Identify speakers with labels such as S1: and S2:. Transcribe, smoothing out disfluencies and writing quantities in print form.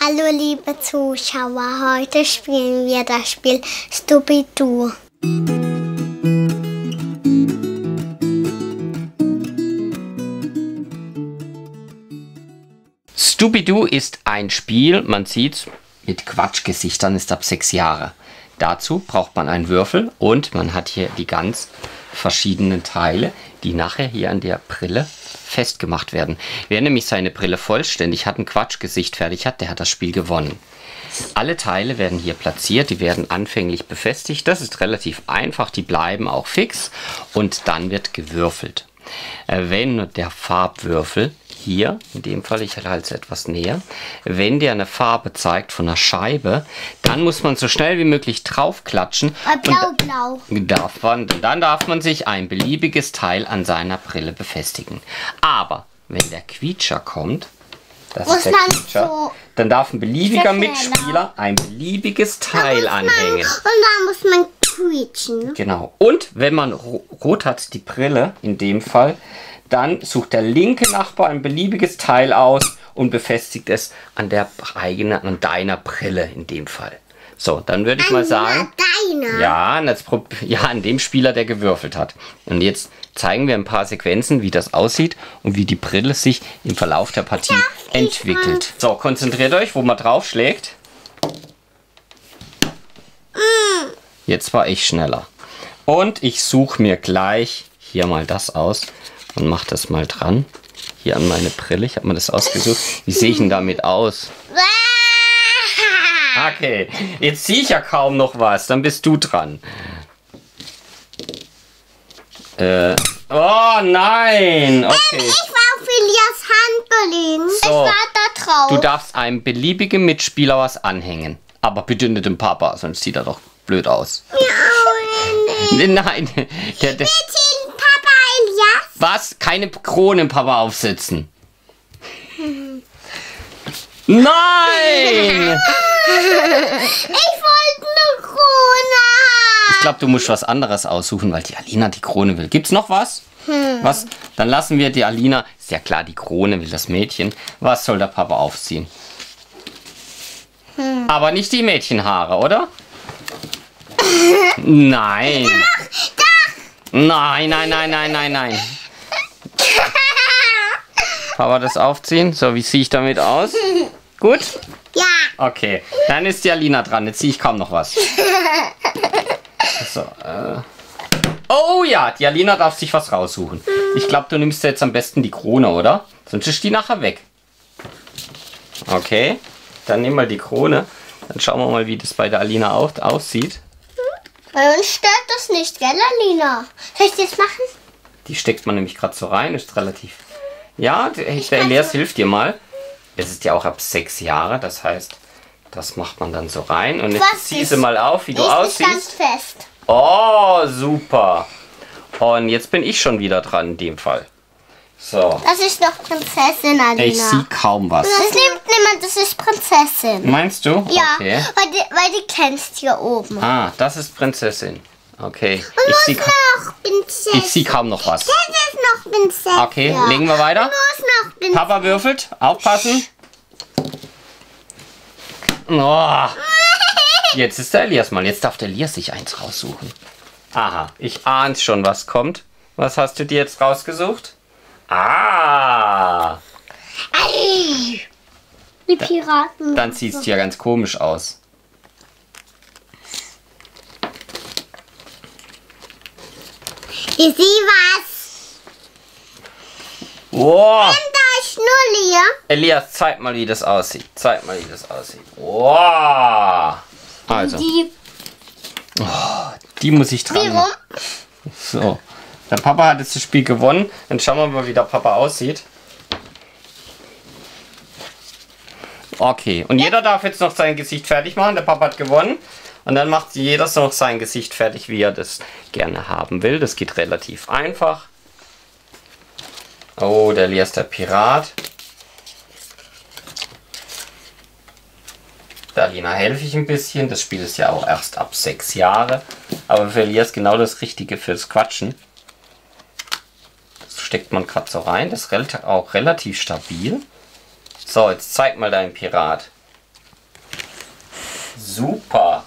S1: Hallo liebe Zuschauer, heute spielen wir das Spiel Stupidoo.
S2: Stupidoo ist ein Spiel, man sieht, mit Quatschgesichtern, ist ab 6 Jahre. Dazu braucht man einen Würfel und man hat hier die ganz verschiedenen Teile, die nachher hier an der Brille festgemacht werden. Wer nämlich seine Brille vollständig hat, ein Quatschgesicht fertig hat, der hat das Spiel gewonnen. Alle Teile werden hier platziert, die werden anfänglich befestigt. Das ist relativ einfach, die bleiben auch fix und dann wird gewürfelt. Wenn der Farbwürfel hier, in dem Fall, ich halte es etwas näher, wenn der eine Farbe zeigt von einer Scheibe, dann muss man so schnell wie möglich draufklatschen.
S1: Blau.
S2: Dann darf man sich ein beliebiges Teil an seiner Brille befestigen. Aber wenn der Quietscher kommt, das ist der Quietscher, dann darf ein beliebiger Mitspieler ein beliebiges Teil anhängen.
S1: Und dann muss man quietschen.
S2: Genau. Und wenn man rot hat, die Brille, in dem Fall, dann sucht der linke Nachbar ein beliebiges Teil aus und befestigt es an deiner Brille in dem Fall. So, dann würde ich mal sagen, ja, an dem Spieler, der gewürfelt hat. Und jetzt zeigen wir ein paar Sequenzen, wie das aussieht und wie die Brille sich im Verlauf der Partie entwickelt. So, konzentriert euch, wo man draufschlägt. Jetzt war ich schneller. Und ich suche mir gleich hier mal das aus und mache das mal dran. Hier an meine Brille. Ich habe mir das ausgesucht. Wie sehe ich denn damit aus? Okay, jetzt sehe ich ja kaum noch was. Dann bist du dran. Oh nein! Okay.
S1: Ich war auf Elias Handgelenk.
S2: So,
S1: ich war da drauf.
S2: Du darfst einem beliebigen Mitspieler was anhängen. Aber bitte nicht dem Papa, sonst sieht er doch blöd aus. Nein.
S1: Papa Elias.
S2: Was? Keine Krone im Papa aufsetzen. Nein!
S1: Ich wollte eine Krone haben.
S2: Ich glaube, du musst was anderes aussuchen, weil die Alina die Krone will. Gibt's noch was? Was? Dann lassen wir die Alina. Ist ja klar, die Krone will das Mädchen. Was soll der Papa aufziehen? Aber nicht die Mädchenhaare, oder? Nein.
S1: Doch.
S2: Nein. Papa das aufziehen. So, wie sehe ich damit aus? Gut?
S1: Ja.
S2: Okay, dann ist die Alina dran. Jetzt sehe ich kaum noch was. So, Oh ja, die Alina darf sich was raussuchen. Ich glaube, du nimmst jetzt am besten die Krone, oder? Sonst ist die nachher weg. Okay, dann nimm mal die Krone. Dann schauen wir mal, wie das bei der Alina aussieht.
S1: Bei uns stört das nicht, gell, Alina? Soll ich das machen?
S2: Die steckt man nämlich gerade so rein. Ist relativ... Ja, der Elias hilft dir mal. Es ist ja auch ab 6 Jahre, das heißt, das macht man dann so rein. Und jetzt zieh sie mal auf, wie du aussiehst.
S1: Ganz fest.
S2: Oh, super. Und jetzt bin ich schon wieder dran in dem Fall. So.
S1: Das ist doch Prinzessin, Alina.
S2: Ich sehe kaum was.
S1: Das nimmt niemand, das ist Prinzessin.
S2: Meinst du?
S1: Ja,
S2: Okay.
S1: weil die kennst hier oben.
S2: Ah, das ist Prinzessin. Okay.
S1: Und noch Prinzessin.
S2: Ich sehe kaum noch was.
S1: Das ist noch Prinzessin.
S2: Okay, legen wir weiter.
S1: Noch Prinzessin.
S2: Papa würfelt. Aufpassen. Oh. Jetzt ist der Elias mal. Jetzt darf der Elias sich eins raussuchen. Aha, ich ahne schon, was kommt. Was hast du dir jetzt rausgesucht? Ah.
S1: Die Piraten.
S2: Dann sieht es ja ganz komisch aus.
S1: Ich sehe was.
S2: Wow.
S1: Und da ist Schnulli.
S2: Elias, zeig mal, wie das aussieht. Wow. Also, die muss ich dran machen. So, der Papa hat jetzt das Spiel gewonnen. Dann schauen wir mal, wie der Papa aussieht. Okay, und jeder darf jetzt noch sein Gesicht fertig machen. Der Papa hat gewonnen. Und dann macht jeder noch sein Gesicht fertig, wie er das gerne haben will. Das geht relativ einfach. Oh, der Elias, der Pirat. Der Alina helfe ich ein bisschen. Das Spiel ist ja auch erst ab 6 Jahre. Aber für Elias genau das Richtige fürs Quatschen. Das steckt man gerade so rein. Das ist auch relativ stabil. So, jetzt zeig mal deinen Pirat. Super.